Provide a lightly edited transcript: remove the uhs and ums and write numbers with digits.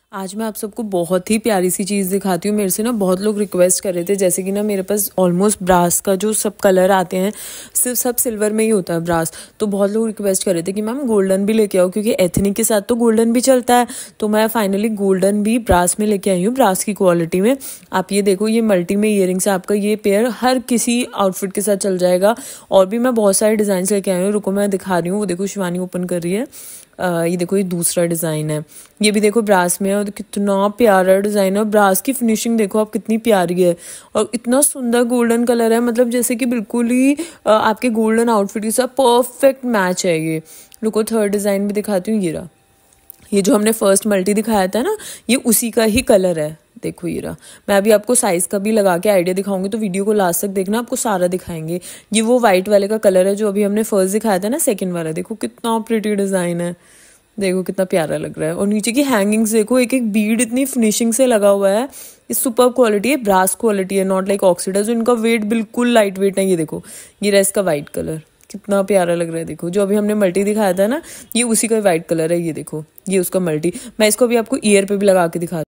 आज मैं आप सबको बहुत ही प्यारी सी चीज़ दिखाती हूँ। मेरे से ना बहुत लोग रिक्वेस्ट कर रहे थे, जैसे कि ना मेरे पास ऑलमोस्ट ब्रास का जो सब कलर आते हैं सिर्फ सब सिल्वर में ही होता है ब्रास। तो बहुत लोग रिक्वेस्ट कर रहे थे कि मैम गोल्डन भी लेके आओ, क्योंकि एथनिक के साथ तो गोल्डन भी चलता है। तो मैं फाइनली गोल्डन भी ब्रास में लेके आई हूँ, ब्रास की क्वालिटी में। आप ये देखो, ये मल्टी में ईयरिंग्स है। आपका ये पेयर हर किसी आउटफिट के साथ चल जाएगा। और भी मैं बहुत सारे डिज़ाइन लेके आई हूँ, रुको मैं दिखा रही हूँ। वो देखो शिवानी ओपन कर रही है। ये देखो, ये दूसरा डिज़ाइन है। ये भी देखो ब्रास में है, और कितना प्यारा डिज़ाइन है। और ब्रास की फिनिशिंग देखो आप कितनी प्यारी है, और इतना सुंदर गोल्डन कलर है, मतलब जैसे कि बिल्कुल ही आपके गोल्डन आउटफिट के साथ परफेक्ट मैच है ये। रुको थर्ड डिज़ाइन भी दिखाती हूँ। ये रहा, ये जो हमने फर्स्ट मल्टी दिखाया था ना, ये उसी का ही कलर है। देखो ये रहा। मैं अभी आपको साइज का भी लगा के आइडिया दिखाऊंगी, तो वीडियो को लास्ट तक देखना, आपको सारा दिखाएंगे। ये वो वाइट वाले का कलर है जो अभी हमने फर्स्ट दिखाया था ना, सेकंड वाला। देखो कितना प्रिटी डिजाइन है, देखो कितना प्यारा लग रहा है। और नीचे की हैंगिंग्स देखो, एक एक बीड इतनी फिनिशिंग से लगा हुआ है। ये सुपर क्वालिटी है, ब्रास क्वालिटी है, नॉट लाइक ऑक्सीडाइज। इनका वेट बिल्कुल लाइट वेट है। ये देखो, ये रहा इसका वाइट कलर, कितना प्यारा लग रहा है। देखो जो अभी हमने मल्टी दिखाया था ना, ये उसी का वाइट कलर है। ये देखो, ये उसका मल्टी। मैं इसको अभी आपको ईयर पे भी लगा के दिखा